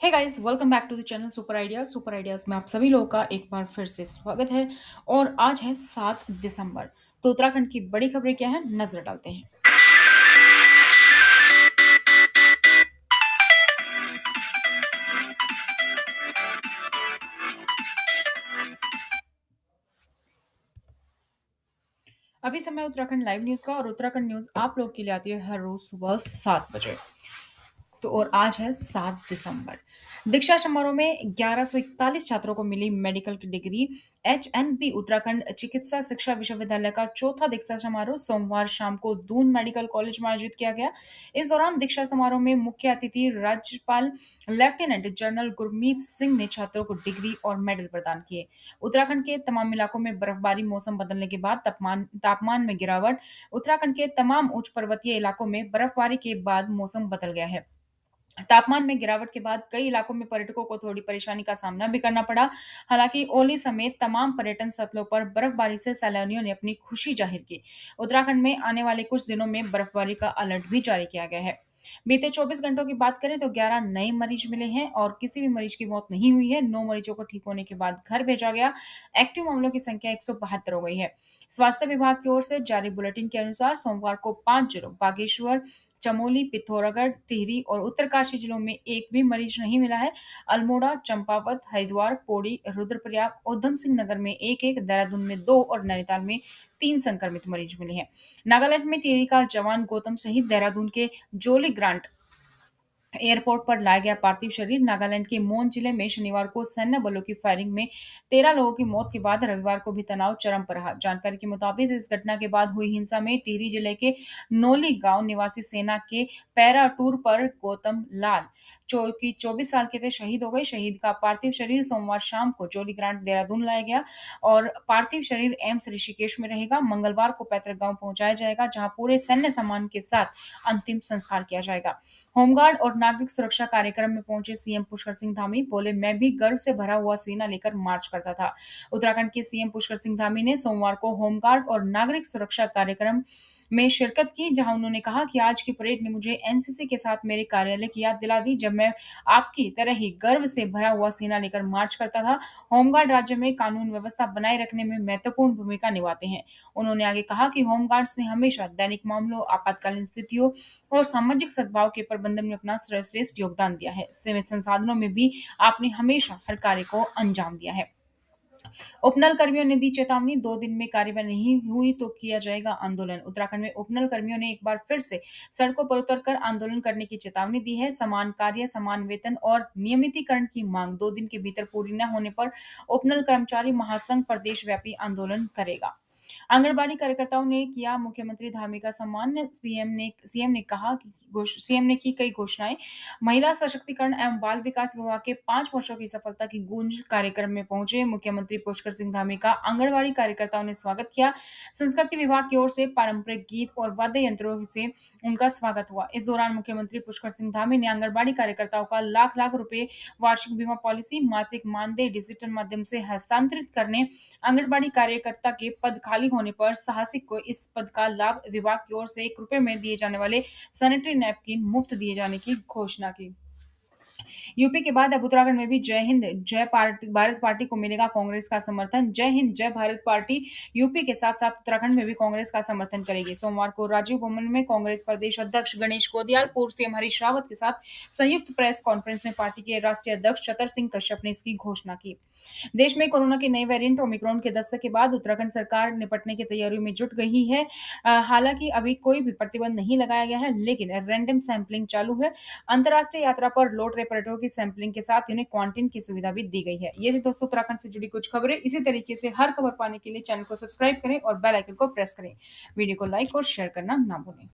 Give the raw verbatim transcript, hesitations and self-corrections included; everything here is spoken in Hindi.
Hey guys, welcome back to the channel super ideas. Super ideas में आप सभी लोगों का एक बार फिर से स्वागत है। और आज है सात दिसंबर। तो उत्तराखंड की बड़ी खबरें क्या है, नजर डालते हैं। अभी समय उत्तराखंड लाइव न्यूज का, और उत्तराखंड न्यूज आप लोग के लिए आती है हर रोज सुबह सात बजे। तो और आज है सात दिसंबर। दीक्षा समारोह में ग्यारह सौ इकतालीस छात्रों को मिली मेडिकल की degree. H N P Uttarakhand चिकित्सा शिक्षा विश्वविद्यालय का चौथा दीक्षा समारोह सोमवार शाम को दून मेडिकल कॉलेज में आयोजित किया गया। इस दौरान दीक्षा समारोह में मुख्य अतिथि राज्यपाल लेफ्टिनेंट जनरल गुरमीत सिंह ने छात्रों को डिग्री और मेडल प्रदान किए। उत्तराखंड के तमाम इलाकों में बर्फबारी, मौसम बदलने के बाद तापमान तापमान में गिरावट। उत्तराखंड के तमाम उच्च पर्वतीय इलाकों में बर्फबारी के बाद मौसम बदल गया है। तापमान में गिरावट के बाद कई इलाकों में पर्यटकों को थोड़ी परेशानी का सामना भी करना पड़ा। हालांकि ओली समेत तमाम पर्यटन स्थलों पर बर्फबारी से सैलानियों ने अपनी खुशी जाहिर की। उत्तराखंड में आने वाले कुछ दिनों में बर्फबारी का अलर्ट भी जारी किया गया है। बीते चौबीस घंटों की बात करें तो ग्यारह नए मरीज मिले हैं और किसी भी मरीज की मौत नहीं हुई है। नौ मरीजों को ठीक होने के बाद घर भेजा गया। एक्टिव मामलों की संख्या एक सौ बहत्तर हो गई है। स्वास्थ्य विभाग की ओर से जारी बुलेटिन के अनुसार सोमवार को पांच जिलों बागेश्वर, चमोली, पिथौरागढ़, टिहरी और उत्तरकाशी जिलों में एक भी मरीज नहीं मिला है। अल्मोड़ा, चंपावत, हरिद्वार, पौड़ी, रुद्रप्रयाग, ऊधम सिंह नगर में एक एक, देहरादून में दो और नैनीताल में तीन संक्रमित मरीज मिले हैं। नागालैंड में टिहरी का जवान गौतम सहित देहरादून के जोली ग्रांट एयरपोर्ट पर लाया गया पार्थिव शरीर। नागालैंड के मोन जिले में शनिवार को सैन्य बलों की फायरिंग में तेरह लोगों की मौत के बाद रविवार को भी तनाव चरम पर रहा। जानकारी के मुताबिक इस घटना के बाद हुई हिंसा में टिहरी जिले के नोली गांव निवासी सेना के पैरा टूर पर गौतम लाल जो कि चौबीस साल के थे शहीद हो गए। शहीद का पार्थिव शरीर सोमवार शाम को जोली ग्रांट देहरादून लाया गया और पार्थिव शरीर एम्स ऋषिकेश में रहेगा। मंगलवार को पैतृक गांव पहुंचाया जाएगा, जहां पूरे सैन्य सम्मान के साथ अंतिम संस्कार किया जाएगा। होमगार्ड और नागरिक सुरक्षा कार्यक्रम में पहुंचे सीएम पुष्कर सिंह धामी बोले, मैं भी गर्व से भरा हुआ सीना लेकर मार्च करता था। उत्तराखंड के सीएम पुष्कर सिंह धामी ने सोमवार को होमगार्ड और नागरिक सुरक्षा कार्यक्रम में शिरकत की, जहां उन्होंने कहा कि आज की परेड ने मुझे एन सी सी के साथ मेरे कार्यालय की याद दिला दी, जब मैं आपकी तरह ही गर्व से भरा हुआ सीना लेकर मार्च करता था। होमगार्ड राज्य में कानून व्यवस्था बनाए रखने में महत्वपूर्ण भूमिका निभाते हैं। उन्होंने आगे कहा कि होमगार्ड्स ने हमेशा दैनिक मामलों, आपातकालीन स्थितियों और सामाजिक सद्भाव के प्रबंधन में अपना सर्वश्रेष्ठ योगदान दिया है। सीमित संसाधनों में भी आपने हमेशा हर कार्य को अंजाम दिया है। उपनल कर्मियों ने दी चेतावनी, दो दिन में कार्रवाई नहीं हुई तो किया जाएगा आंदोलन। उत्तराखंड में उपनल कर्मियों ने एक बार फिर से सड़कों पर उतरकर आंदोलन करने की चेतावनी दी है। समान कार्य, समान वेतन और नियमितीकरण की मांग दो दिन के भीतर पूरी न होने पर उपनल कर्मचारी महासंघ प्रदेश व्यापी आंदोलन करेगा। आंगनबाड़ी कार्यकर्ताओं ने किया मुख्यमंत्री धामी का सम्मान। सीएम ने सीएम ने कहा कि सीएम ने की कई घोषणाएं। महिला सशक्तिकरण एवं बाल विकास विभाग के पांच वर्षों की सफलता की गूंज कार्यक्रम में पहुंचे मुख्यमंत्री पुष्कर सिंह धामी का आंगनबाड़ी कार्यकर्ताओं ने स्वागत किया। संस्कृति विभाग की ओर से पारंपरिक गीत और वाद्य यंत्रों से उनका स्वागत हुआ। इस दौरान मुख्यमंत्री पुष्कर सिंह धामी ने आंगनबाड़ी कार्यकर्ताओं का लाख लाख रुपए वार्षिक बीमा पॉलिसी, मासिक मानदेय डिजिटल माध्यम से हस्तांतरित करने, आंगनबाड़ी कार्यकर्ता के पद खाली होने पर साहसिक को इस पद का लाभ विभाग की ओर से एक रुपए में दिए जाने वाले सैनिटरी नैपकिन मुफ्त दिए जाने की घोषणा की। यूपी के बाद अब उत्तराखंड में भी जय हिंद जय पार्टी भारत पार्टी को मिलेगा कांग्रेस का समर्थन। जय हिंद जय भारत पार्टी यूपी के साथ साथ उत्तराखंड में भी कांग्रेस का समर्थन करेगी। सोमवार को राजीव भवन में कांग्रेस प्रदेश अध्यक्ष गणेश गोदियाल, पूर्व सीएम हरीश रावत के साथ संयुक्त प्रेस कॉन्फ्रेंस में पार्टी के राष्ट्रीय अध्यक्ष चतर सिंह कश्यप ने इसकी घोषणा की। देश में कोरोना के नए वेरिएंट ओमिक्रॉन के दस्तक के बाद उत्तराखंड सरकार निपटने की तैयारियों में जुट गई है। अ, हालांकि अभी कोई भी प्रतिबंध नहीं लगाया गया है, लेकिन रैंडम सैंपलिंग चालू है। अंतर्राष्ट्रीय यात्रा पर लौट रहे पर्यटकों की सैंपलिंग के साथ उन्हें क्वारंटीन की सुविधा भी दी गई है। ये थी दोस्तों उत्तराखंड से जुड़ी कुछ खबरें। इसी तरीके से हर खबर पाने के लिए चैनल को सब्सक्राइब करें और बेल आइकन को प्रेस करें। वीडियो को लाइक और शेयर करना ना भूलें।